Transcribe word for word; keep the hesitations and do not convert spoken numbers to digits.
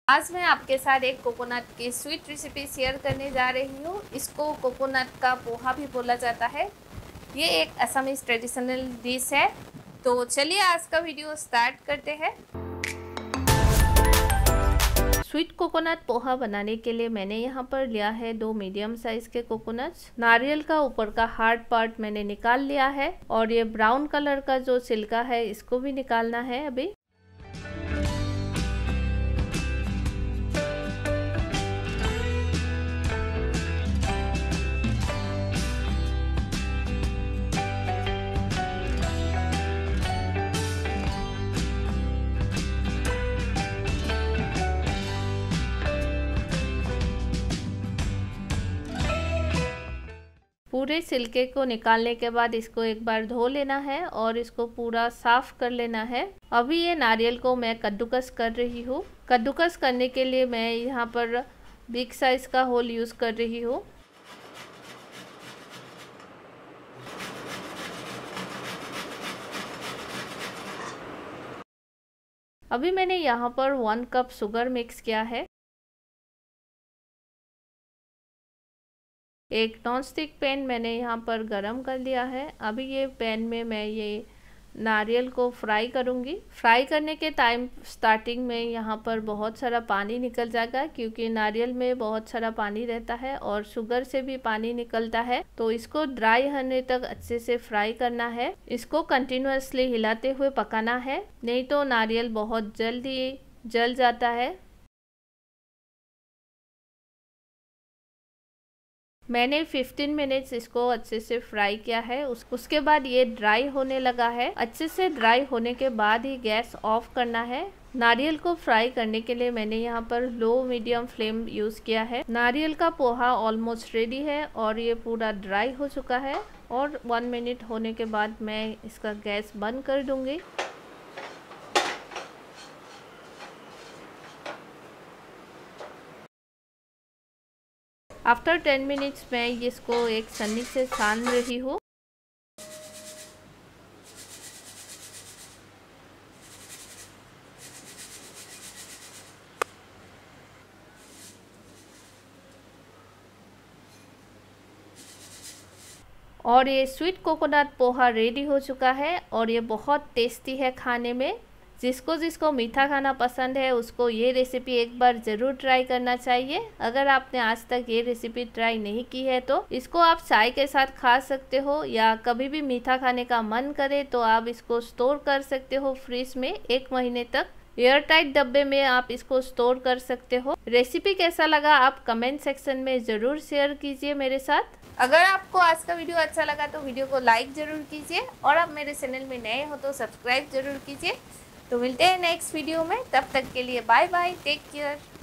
आज मैं आपके साथ एक कोकोनट की स्वीट रेसिपी शेयर करने जा रही हूँ। इसको कोकोनट का पोहा भी बोला जाता है। ये एक असमीज ट्रेडिशनल डिश है। तो चलिए आज का वीडियो स्टार्ट करते हैं। स्वीट कोकोनट पोहा बनाने के लिए मैंने यहाँ पर लिया है दो मीडियम साइज के कोकोनट्स। नारियल का ऊपर का हार्ड पार्ट मैंने निकाल लिया है और ये ब्राउन कलर का जो छिलका है इसको भी निकालना है अभी। पूरे छिलके को निकालने के बाद इसको एक बार धो लेना है और इसको पूरा साफ कर लेना है। अभी ये नारियल को मैं कद्दूकस कर रही हूँ। कद्दूकस करने के लिए मैं यहाँ पर बिग साइज का होल यूज़ कर रही हूँ। अभी मैंने यहाँ पर वन कप शुगर मिक्स किया है। एक नॉन स्टिक पैन मैंने यहाँ पर गरम कर लिया है। अभी ये पैन में मैं ये नारियल को फ्राई करूँगी। फ्राई करने के टाइम स्टार्टिंग में यहाँ पर बहुत सारा पानी निकल जाएगा, क्योंकि नारियल में बहुत सारा पानी रहता है और शुगर से भी पानी निकलता है। तो इसको ड्राई होने तक अच्छे से फ्राई करना है। इसको कंटिन्यूअसली हिलाते हुए पकाना है, नहीं तो नारियल बहुत जल्दी जल जाता है। मैंने पंद्रह मिनट्स इसको अच्छे से फ्राई किया है। उस, उसके बाद ये ड्राई होने लगा है। अच्छे से ड्राई होने के बाद ही गैस ऑफ करना है। नारियल को फ्राई करने के लिए मैंने यहाँ पर लो मीडियम फ्लेम यूज़ किया है। नारियल का पोहा ऑलमोस्ट रेडी है और ये पूरा ड्राई हो चुका है। और वन मिनट होने के बाद मैं इसका गैस बंद कर दूँगी। आफ्टर टेन मिनट्स मैं इसको एक छन्नी से छान रही हूँ। और ये स्वीट कोकोनट पोहा रेडी हो चुका है और ये बहुत टेस्टी है खाने में। जिसको जिसको मीठा खाना पसंद है उसको ये रेसिपी एक बार ज़रूर ट्राई करना चाहिए। अगर आपने आज तक ये रेसिपी ट्राई नहीं की है तो इसको आप चाय के साथ खा सकते हो, या कभी भी मीठा खाने का मन करे तो आप इसको स्टोर कर सकते हो फ्रिज में एक महीने तक। एयर टाइट डब्बे में आप इसको स्टोर कर सकते हो। रेसिपी कैसा लगा आप कमेंट सेक्शन में ज़रूर शेयर कीजिए मेरे साथ। अगर आपको आज का वीडियो अच्छा लगा तो वीडियो को लाइक ज़रूर कीजिए और आप मेरे चैनल में नए हो तो सब्सक्राइब ज़रूर कीजिए। तो मिलते हैं नेक्स्ट वीडियो में, तब तक के लिए बाय बाय, टेक केयर।